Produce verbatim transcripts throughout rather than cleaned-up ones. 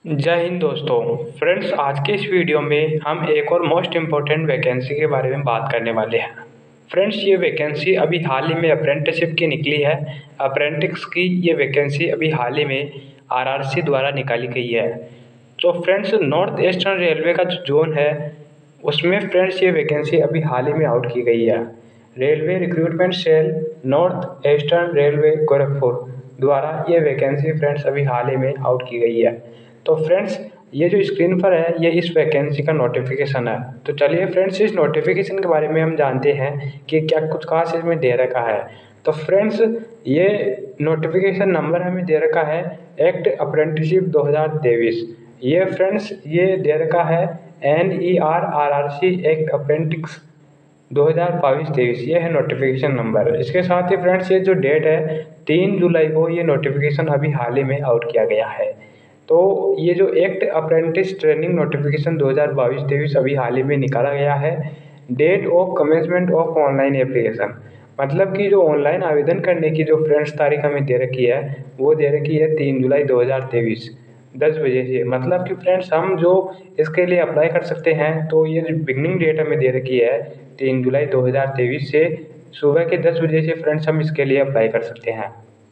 जय हिंद दोस्तों। फ्रेंड्स, आज के इस वीडियो में हम एक और मोस्ट इम्पोर्टेंट वैकेंसी के बारे में बात करने वाले हैं। फ्रेंड्स, ये वैकेंसी अभी हाल ही में अप्रेंटिसशिप की निकली है। अप्रेंटिस की ये वैकेंसी अभी हाल ही में आरआरसी द्वारा निकाली गई है। तो फ्रेंड्स, नॉर्थ ईस्टर्न रेलवे का जो जोन है उसमें फ्रेंड्स ये वैकेंसी अभी हाल ही में आउट की गई है। Railway recruitment cell north eastern railway Gorakhpur द्वारा ये वैकेंसी फ्रेंड्स अभी हाल ही में आउट की गई है। तो फ्रेंड्स, ये जो स्क्रीन पर है ये इस वैकेंसी का नोटिफिकेशन है। तो चलिए फ्रेंड्स, इस नोटिफिकेशन के बारे में हम जानते हैं कि क्या कुछ खास इसमें दे रखा है। तो फ्रेंड्स, ये नोटिफिकेशन नंबर हमें दे रखा है एक्ट अप्रेंटिसशिप दो हज़ार तेईस। ये फ्रेंड्स ये दे रखा है N E R R R C act apprentice दो हज़ार बाईस तेईस। ये है नोटिफिकेशन नंबर। इसके साथ ही फ्रेंड्स ये जो डेट है तीन जुलाई को ये नोटिफिकेशन अभी हाल ही में आउट किया गया है। तो ये जो एक्ट अप्रेंटिस ट्रेनिंग नोटिफिकेशन दो हज़ार बाईस तेईस अभी हाल ही में निकाला गया है। Date of commencement of online application, मतलब कि जो ऑनलाइन आवेदन करने की जो फ्रेंड्स तारीख हमें दे रखी है वो दे रखी है तीन जुलाई दो हज़ार तेईस दस बजे से। मतलब कि फ्रेंड्स हम जो इसके लिए अप्लाई कर सकते हैं तो ये जो बिगनिंग डेट हमें दे रखी है तीन जुलाई दो हज़ार तेईस से सुबह के दस बजे से फ्रेंड्स हम इसके लिए अप्लाई कर सकते हैं।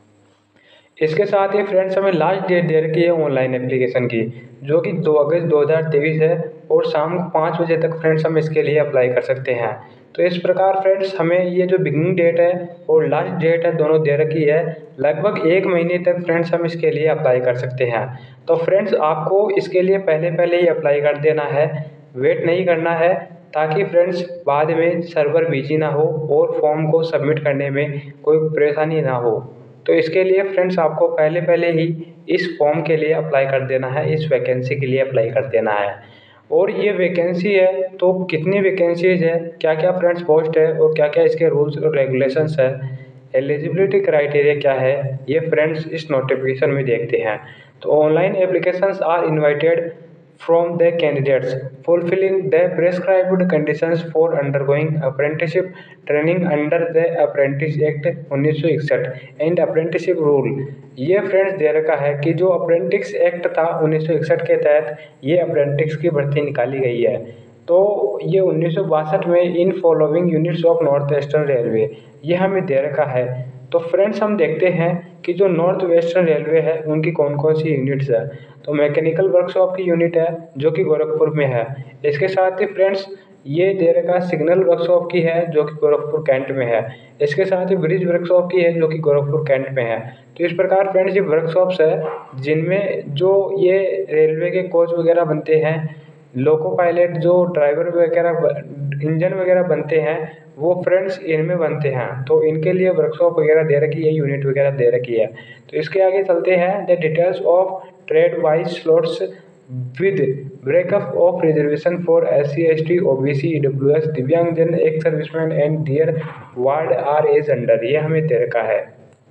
इसके साथ ही फ्रेंड्स हमें लास्ट डेट दे रखी है ऑनलाइन एप्लीकेशन की, जो कि दो अगस्त दो हज़ार तेईस है और शाम को पाँच बजे तक फ्रेंड्स हम इसके लिए अप्लाई कर सकते हैं। तो इस प्रकार फ्रेंड्स हमें ये जो बिगनिंग डेट है और लास्ट डेट है दोनों दे रखी है। लगभग एक महीने तक फ्रेंड्स हम इसके लिए अप्लाई कर सकते हैं। तो फ्रेंड्स आपको इसके लिए पहले पहले ही अप्लाई कर देना है, वेट नहीं करना है, ताकि फ्रेंड्स बाद में सर्वर बिजी ना हो और फॉर्म को सबमिट करने में कोई परेशानी ना हो। तो इसके लिए फ्रेंड्स आपको पहले पहले ही इस फॉर्म के लिए अप्लाई कर देना है, इस वैकेंसी के लिए अप्लाई कर देना है। और ये वैकेंसी है तो कितनी वैकेंसीज है, क्या क्या फ्रेंड्स पोस्ट है और क्या क्या इसके रूल्स और रेगुलेशंस है, एलिजिबिलिटी क्राइटेरिया क्या है, ये फ्रेंड्स इस नोटिफिकेशन में देखते हैं। तो online applications are invited from the candidates fulfilling the prescribed conditions for undergoing apprenticeship training under the Apprentice Act उन्नीस सौ इकसठ एंड अप्रेंटिसशिप रूल। ये फ्रेंड्स दे रखा है कि जो अप्रेंटिस एक्ट था उन्नीस सौ इकसठ के तहत ये अप्रेंटिस की भर्ती निकाली गई है। तो ये उन्नीस सौ बासठ में in following units of north eastern railway ये हमें दे रखा है। तो फ्रेंड्स हम देखते हैं कि जो नॉर्थ वेस्टर्न रेलवे है उनकी कौन कौन सी यूनिट्स है। तो मैकेनिकल वर्कशॉप की यूनिट है जो कि गोरखपुर में है। इसके साथ ही फ्रेंड्स ये दे रखा सिग्नल वर्कशॉप की है जो कि गोरखपुर कैंट में है। इसके साथ ही ब्रिज वर्कशॉप की है जो कि गोरखपुर कैंट में है। तो इस प्रकार फ्रेंड्स ये वर्कशॉप्स है जिनमें जो ये रेलवे के कोच वगैरह बनते हैं, लोको पायलट जो ड्राइवर वगैरह इंजन वगैरह बनते हैं वो फ्रेंड्स इनमें बनते हैं। तो इनके लिए वर्कशॉप वगैरह दे रखी है, यूनिट वगैरह दे रखी है। तो इसके आगे चलते हैं the details of trade wise slots with breakup of reservation for S C S T O B C E W S दिव्यांगजन ex serviceman and their ward are as under, ये हमें दे रखा है।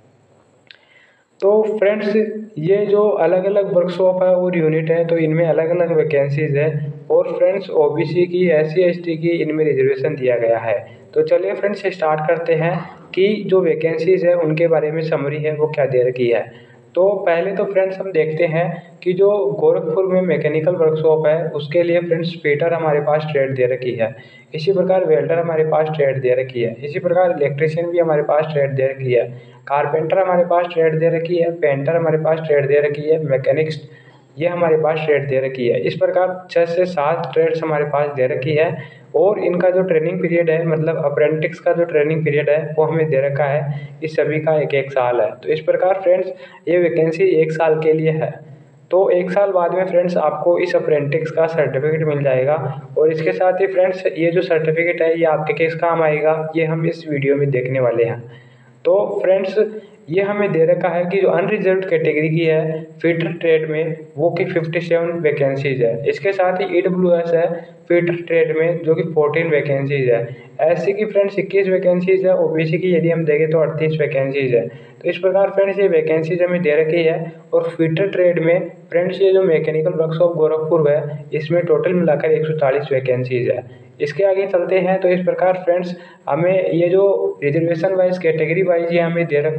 तो फ्रेंड्स ये जो अलग अलग वर्कशॉप है और यूनिट है तो इनमें अलग अलग वैकेंसीज है और फ्रेंड्स ओबीसी की एस सी एस टी की इनमें रिजर्वेशन दिया गया है। तो चलिए फ्रेंड्स स्टार्ट करते हैं कि जो वैकेंसीज है उनके बारे में समरी है वो क्या दे रखी है। तो पहले तो फ्रेंड्स हम देखते हैं कि जो गोरखपुर में मैकेनिकल वर्कशॉप है उसके लिए फ्रेंड्स पेटर हमारे पास ट्रेड दे रखी है। इसी प्रकार वेल्डर हमारे पास ट्रेड दे रखी है। इसी प्रकार इलेक्ट्रिशियन भी हमारे पास ट्रेड दे रखी है। कारपेंटर हमारे पास ट्रेड दे रखी है। पेंटर हमारे पास ट्रेड दे रखी है। मैकेनिक्स ये हमारे पास ट्रेड दे रखी है। इस प्रकार छः से सात ट्रेड्स हमारे पास दे रखी है और इनका जो ट्रेनिंग पीरियड है मतलब अप्रेंटिस का जो ट्रेनिंग पीरियड है वो हमें दे रखा है। इस सभी का एक एक साल है। तो इस प्रकार फ्रेंड्स ये वैकेंसी एक साल के लिए है। तो एक साल बाद में फ्रेंड्स आपको इस अप्रेंटिस का सर्टिफिकेट मिल जाएगा और इसके साथ ही फ्रेंड्स ये जो सर्टिफिकेट है ये आपके किस काम आएगा ये हम इस वीडियो में देखने वाले हैं। तो फ्रेंड्स ये हमें दे रखा है कि जो अनरिजर्व्ड कैटेगरी की है फिटर ट्रेड में वो कि सत्तावन वैकेंसीज है। इसके साथ ही ई डब्ल्यू एस है फिटर ट्रेड में जो कि चौदह वैकेंसीज है। एस सी की फ्रेंड्स इक्कीस वैकेंसीज है। ओबीसी की यदि हम देखें तो अड़तीस वैकेंसीज है। तो इस प्रकार फ्रेंड्स ये वैकेंसीज हमें दे रखी है और फिटर ट्रेड में फ्रेंड्स ये जो मैकेनिकल वर्कशॉप गोरखपुर है इसमें टोटल मिलाकर एक सौ चालीस वैकेंसीज है। इसके आगे चलते हैं तो इस प्रकार फ्रेंड्स हमें ये जो रिजर्वेशन वाइज कैटेगरी वाइज ये हमें दे रखा है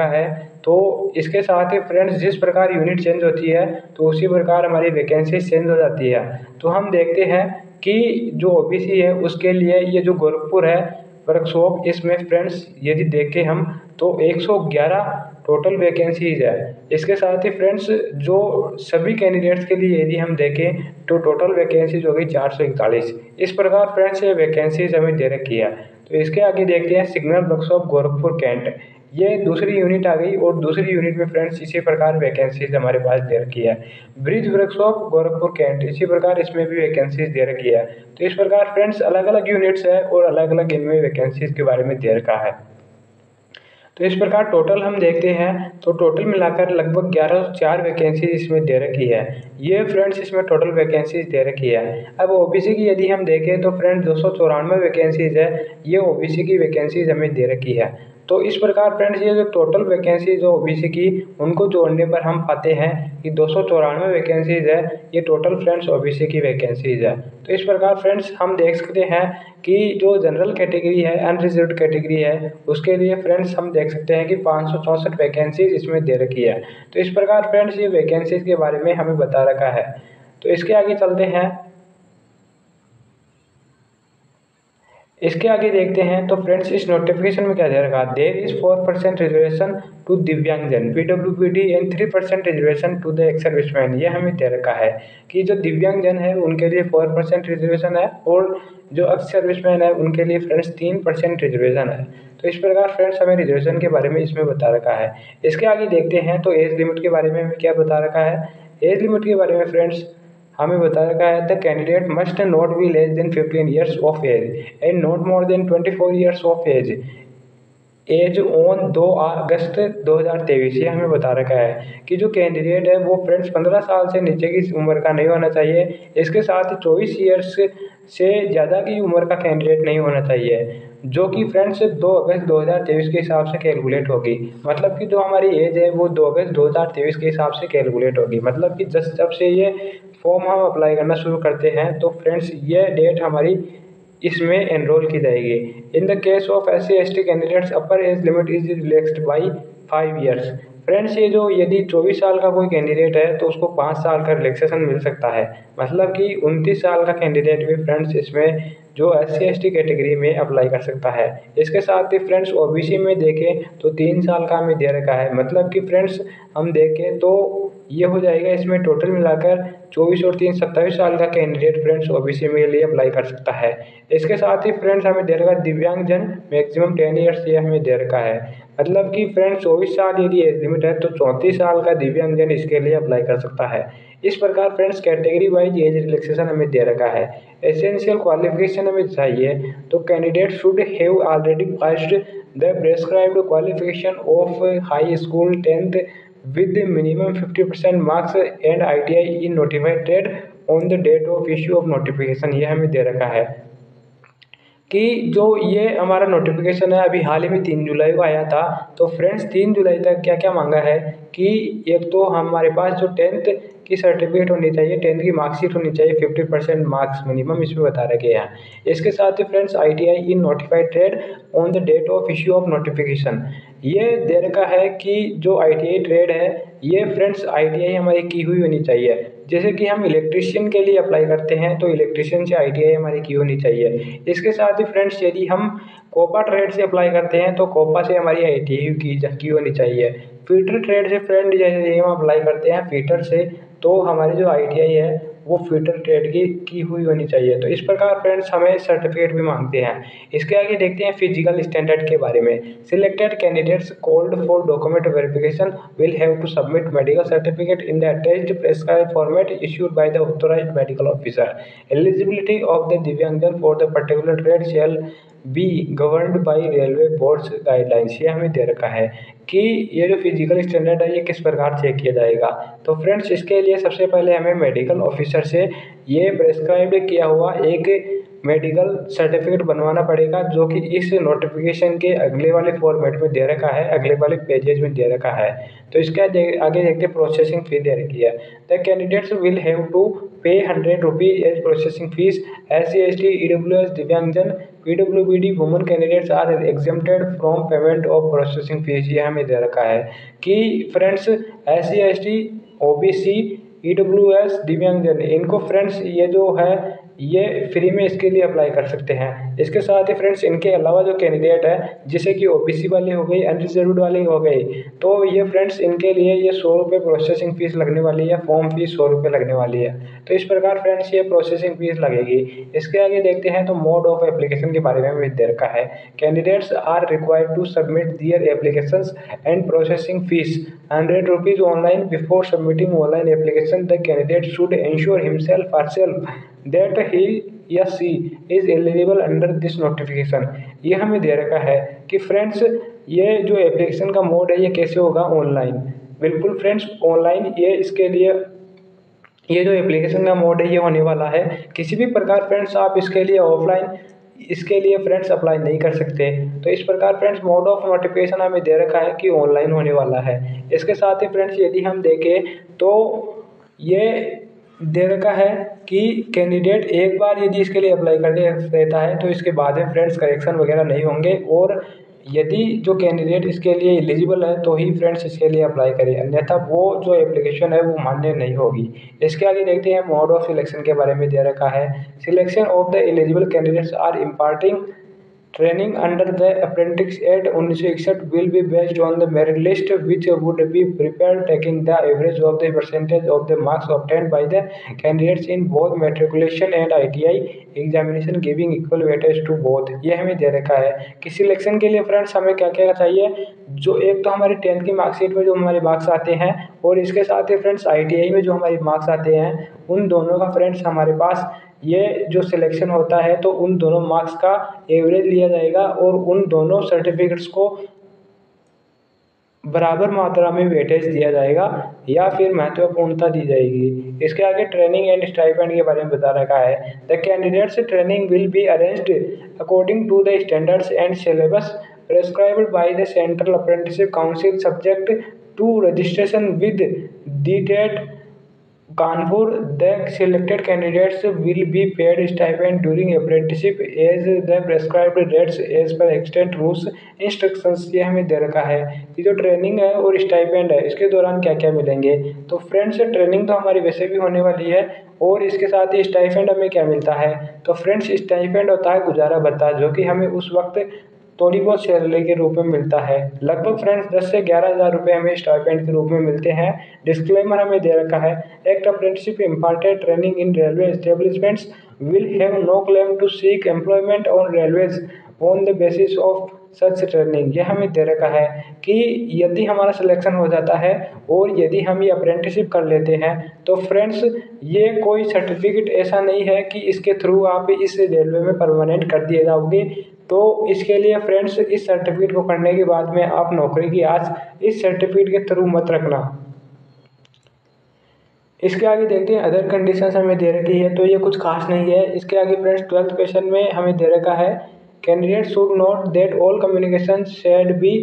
तो इसके साथ ही फ्रेंड्स जिस प्रकार यूनिट चेंज होती है तो उसी प्रकार हमारी वैकेंसी चेंज हो जाती है। तो हम देखते हैं कि जो ओबीसी है उसके लिए ये जो गोरखपुर है वर्कशॉप, इसमें फ्रेंड्स यदि देखें हम तो एक सौ ग्यारह टोटल वैकेंसीज है। इसके साथ ही फ्रेंड्स जो सभी कैंडिडेट्स के लिए यदि हम देखें तो टोटल वैकेंसीज हो गई चार सौ इकतालीस। इस प्रकार फ्रेंड्स ये वैकेंसीज हमें दे रखी है। तो इसके आगे देखते हैं सिग्नल वर्कशॉप गोरखपुर कैंट, ये दूसरी यूनिट आ गई और दूसरी यूनिट में फ्रेंड्स इसी प्रकार वैकेंसीज हमारे पास दे रखी है। ब्रिज वर्कशॉप गोरखपुर कैंट, इसी प्रकार इसमें भी वैकेंसीज दे रखी है। तो इस प्रकार फ्रेंड्स अलग अलग यूनिट्स है और अलग अलग इनमें वैकेंसीज के बारे में दे रखा है। तो इस प्रकार टोटल हम देखते हैं तो टोटल मिलाकर लगभग ग्यारह सौ चार वैकेंसी इसमें दे रखी है। ये फ्रेंड्स इसमें टोटल वैकेंसीज दे रखी है। अब ओबीसी की यदि हम देखें तो फ्रेंड्स दो सौ चौरानवे वैकेंसीज है, ये ओबीसी की वैकेंसीज हमें दे रखी है। तो इस प्रकार फ्रेंड्स ये जो टोटल वैकेंसी जो ओबीसी की उनको जोड़ने पर हम पाते हैं कि दो सौ चौरानवे वैकेंसीज है, ये टोटल फ्रेंड्स ओबीसी की वैकेंसीज है। तो इस प्रकार फ्रेंड्स हम देख सकते हैं कि जो जनरल कैटेगरी है अनरिजर्व्ड कैटेगरी है उसके लिए फ्रेंड्स हम देख सकते हैं कि पाँच सौ चौंसठ वैकेंसीज इसमें दे रखी है। तो इस प्रकार फ्रेंड्स ये वैकेंसीज के बारे में हमें बता रखा है। तो इसके आगे चलते हैं, इसके आगे देखते हैं तो फ्रेंड्स इस नोटिफिकेशन में क्या दे रखा है, there is four percent reservation to दिव्यांगजन PWBD and three percent reservation to the ex serviceman. ये हमें दे रखा है कि जो दिव्यांगजन है उनके लिए फोर परसेंट रिजर्वेशन है और जो एक्स सर्विसमैन है उनके लिए फ्रेंड्स तीन परसेंट रिजर्वेशन है। तो इस प्रकार फ्रेंड्स हमें रिजर्वेशन के बारे में इसमें बता रखा है। इसके आगे देखते हैं तो एज लिमिट के बारे में हमें क्या बता रखा है। एज लिमिट के बारे में फ्रेंड्स हमें बता रखा है the candidate must not be less than fifteen years of age and not more than twenty four years of age age on दो अगस्त दो हज़ार तेईस। ये हमें बता रखा है कि जो कैंडिडेट है वो फ्रेंड्स पंद्रह साल से नीचे की उम्र का नहीं होना चाहिए। इसके साथ ही चौबीस ईयर्स से ज़्यादा की उम्र का कैंडिडेट नहीं होना चाहिए, जो कि फ्रेंड्स दो अगस्त दो हज़ार तेईस के हिसाब से कैलकुलेट होगी। मतलब कि जो हमारी एज है वो दो अगस्त दो हज़ार तेईस के हिसाब से कैलकुलेट होगी। मतलब कि जब जब से ये फॉर्म हम अप्लाई करना शुरू करते हैं तो फ्रेंड्स ये डेट हमारी इसमें एनरोल की जाएगी। In the case of S C S T candidates upper age limit is relaxed by five years. Friends ये जो यदि चौबीस साल का कोई कैंडिडेट है तो उसको पाँच साल का रिलैक्सेशन मिल सकता है। मतलब कि उनतीस साल का कैंडिडेट भी फ्रेंड्स इसमें जो S C S T category में अप्लाई कर सकता है। इसके साथ ही फ्रेंड्स ओबीसी में देखें तो तीन साल का हमें दे रखा है। मतलब कि फ्रेंड्स हम देखें तो ये हो जाएगा इसमें टोटल मिलाकर चौबीस और तीन सत्ताईस साल का कैंडिडेट फ्रेंड्स ओबीसी में लिए अप्लाई कर सकता है। इसके साथ ही फ्रेंड्स हमें दे रखा है दिव्यांगजन मैक्सिमम टेन ईयर्स ये हमें दे रखा है। मतलब कि फ्रेंड्स चौबीस साल यदि एज लिमिट है तो चौंतीस साल का दिव्यांगजन इसके लिए अप्लाई कर सकता है। इस प्रकार friends category wise age relaxation हमें दे रखा है। एसेंशियल क्वालिफिकेशन हमें चाहिए तो candidate should have already passed the prescribed qualification of high school tenth with minimum fifty percent marks and I T I in notified trade on the date of issue of notification। ये हमें दे रखा है कि जो ये हमारा notification है अभी हाल ही में तीन जुलाई को आया था। तो फ्रेंड्स तीन जुलाई तक क्या क्या मांगा है कि एक तो हमारे पास जो टेंथ की सर्टिफिकेट होनी चाहिए, टेंथ की मार्कशीट होनी चाहिए, फिफ्टी परसेंट मार्क्स मिनिमम इसमें बता रखे हैं। इसके साथ ही friends I T I in notified trade on the date of issue of notification. ये दे रखा है कि जो आई टी आई ट्रेड है ये फ्रेंड्स आई टी आई हमारी की हुई होनी चाहिए। जैसे कि हम इलेक्ट्रिशियन के लिए अप्लाई करते हैं तो इलेक्ट्रिशियन से आई टी आई हमारी की होनी चाहिए। इसके साथ ही फ्रेंड्स यदि हम कोपा ट्रेड से अप्लाई करते हैं तो कोपा से हमारी आई टी आई की, की होनी चाहिए। फीटर ट्रेड से फ्रेंड जैसे हम अप्लाई करते हैं फीटर से तो हमारी जो आई टी आई है वो फीटर ट्रेड की की हुई होनी चाहिए। तो इस प्रकार फ्रेंड्स हमें सर्टिफिकेट भी मांगते हैं। इसके आगे देखते हैं फिजिकल स्टैंडर्ड के बारे में। Selected candidates called for document verification will have to submit medical certificate in the attached prescribed format issued by the authorised medical officer. Eligibility of the दिव्यांगजन for the particular trade shall be governed by railway boards guidelines. ये हमें दे रखा है कि ये जो physical standard है ये किस प्रकार चेक किया जाएगा। तो फ्रेंड्स इसके लिए सबसे पहले हमें मेडिकल ऑफिसर से ये प्रेस्क्राइब किया हुआ एक मेडिकल सर्टिफिकेट बनवाना पड़ेगा, जो कि इस नोटिफिकेशन के अगले वाले फॉर्मेट में दे रखा है, अगले वाले पेजेज में दे रखा है। तो इसके आगे देखते प्रोसेसिंग फी दे रखी है। The candidates will have to pay hundred rupees as processing fees. S C S T E W S दिव्यांगजन P W B D woman candidates are exempted from payment of processing fees. ये हमें दे रखा है कि friends S C S T O B C E W S दिव्यांगजन इनको friends ये जो है ये फ्री में इसके लिए अप्लाई कर सकते हैं। इसके साथ ही फ्रेंड्स इनके अलावा जो कैंडिडेट है जैसे कि ओबीसी वाले हो गए, अनरिजर्व्ड वाले हो गए, तो ये फ्रेंड्स इनके लिए ये सौ रुपये प्रोसेसिंग फीस लगने वाली है, फॉर्म फीस सौ रुपये लगने वाली है। तो इस प्रकार फ्रेंड्स ये प्रोसेसिंग फीस लगेगी। इसके आगे देखते हैं तो मोड ऑफ एप्लीकेशन के बारे में भी दे रखा है। Candidates are required to submit their applications and processing fees hundred rupees online before submitting online application. The candidate should ensure himself और सेल्फ दैट ही या she is eligible under this notification. ये हमें दे रखा है कि friends ये जो एप्लीकेशन का मोड है ये कैसे होगा, ऑनलाइन। बिल्कुल फ्रेंड्स ऑनलाइन ये इसके लिए ये जो एप्लीकेशन का मोड है ये होने वाला है। किसी भी प्रकार फ्रेंड्स आप इसके लिए ऑफलाइन इसके लिए फ्रेंड्स अप्लाई नहीं कर सकते। तो इस प्रकार फ्रेंड्स मोड ऑफ नोटिफिकेशन हमें दे रखा है कि ऑनलाइन होने वाला है। इसके साथ ही फ्रेंड्स यदि हम देखें तो ये दे रखा है कि कैंडिडेट एक बार यदि इसके लिए अप्लाई कर देता है तो इसके बाद में फ्रेंड्स करेक्शन वगैरह नहीं होंगे, और यदि जो कैंडिडेट इसके लिए एलिजिबल है तो ही फ्रेंड्स इसके लिए अप्लाई करें, अन्यथा वो जो एप्लीकेशन है वो मान्य नहीं होगी। इसके आगे देखते हैं मोड ऑफ सिलेक्शन के बारे में दे रखा है। Selection of the eligible candidates are imparting training under the apprentice act उन्नीस सौ इकसठ will be based on the merit list which would be prepared taking the average of the percentage of the marks obtained by the candidates in both matriculation and I T I examination giving equal weightage to both. ये हमें दे रखा है कि selection के लिए friends हमें क्या क्या चाहिए। जो एक तो हमारी टेंथ की मार्कशीट में जो हमारे मार्क्स आते हैं, और इसके साथ ही फ्रेंड्स आई टी आई में जो हमारे मार्क्स आते हैं, उन दोनों का फ्रेंड्स हमारे पास ये जो सिलेक्शन होता है तो उन दोनों मार्क्स का एवरेज लिया जाएगा और उन दोनों सर्टिफिकेट्स को बराबर मात्रा में वेटेज दिया जाएगा या फिर महत्वपूर्णता दी जाएगी। इसके आगे ट्रेनिंग एंड स्टाइपेंड के बारे में बता रखा है। The candidates training will be arranged according to the standards and syllabus prescribed by the central apprenticeship council subject to registration with the state Kanpur. The selected candidates will be paid stipend during apprenticeship as the prescribed rates as per extant rules instructions। ये हमें दे रखा है कि जो training है और stipend है इसके दौरान क्या क्या मिलेंगे। तो फ्रेंड्स ट्रेनिंग तो हमारी वैसे भी होने वाली है और इसके साथ ही स्टाइपेंड हमें क्या मिलता है। तो फ्रेंड्स स्टाइपेंड होता है गुजारा भत्ता, जो कि हमें उस वक्त थोड़ी बहुत सैलरी के रूप में मिलता है। लगभग फ्रेंड्स दस से ग्यारह हज़ार रुपये हमें स्टाइपेंड के रूप में मिलते हैं। डिस्क्लेमर हमें दे रखा है। Act apprenticeship imparted training in railway establishments will have no claim to seek employment on railways on the basis of such training. यह हमें दे रखा है कि यदि हमारा सिलेक्शन हो जाता है और यदि हम ये अप्रेंटिसशिप कर लेते हैं तो फ्रेंड्स ये कोई सर्टिफिकेट ऐसा नहीं है कि इसके थ्रू आप इस रेलवे में परमानेंट कर दिए जाओगे। तो इसके लिए फ्रेंड्स इस सर्टिफिकेट को करने के बाद में आप नौकरी की आस इस सर्टिफिकेट के थ्रू मत रखना। इसके आगे देखते हैं अदर कंडीशंस हमें दे रखी है, तो ये कुछ खास नहीं है। इसके आगे फ्रेंड्स ट्वेल्थ क्वेश्चन में हमें दे रखा है candidate should note that all communication shall be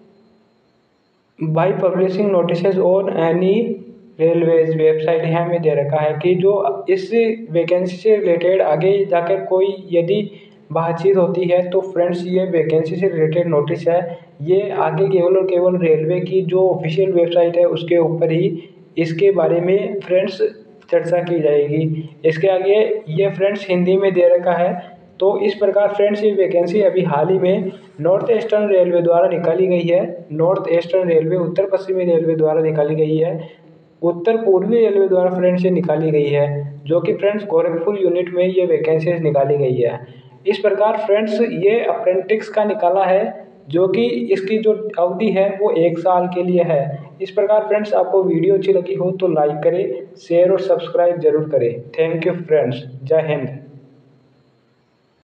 by publishing notices on any railways website. है हमें दे रखा है कि जो इस वैकेंसी से रिलेटेड आगे जाकर कोई यदि बातचीत होती है तो फ्रेंड्स ये वैकेंसी से रिलेटेड नोटिस है, ये आगे केवल और केवल रेलवे की जो ऑफिशियल वेबसाइट है उसके ऊपर ही इसके बारे में फ्रेंड्स चर्चा की जाएगी। इसके आगे ये फ्रेंड्स हिंदी में दे रखा है। तो इस प्रकार फ्रेंड्स ये वैकेंसी अभी हाल ही में नॉर्थ ईस्टर्न रेलवे द्वारा निकाली गई है। नॉर्थ ईस्टर्न रेलवे उत्तर पश्चिमी रेलवे द्वारा निकाली गई है, उत्तर पूर्वी रेलवे द्वारा फ्रेंड्स ये निकाली गई है, जो कि फ्रेंड्स गोरखपुर यूनिट में ये वैकेंसी निकाली गई है। इस प्रकार फ्रेंड्स ये अप्रेंटिस का निकाला है, जो कि इसकी जो अवधि है वो एक साल के लिए है। इस प्रकार फ्रेंड्स आपको वीडियो अच्छी लगी हो तो लाइक करें, शेयर और सब्सक्राइब जरूर करें। थैंक यू फ्रेंड्स, जय हिंद।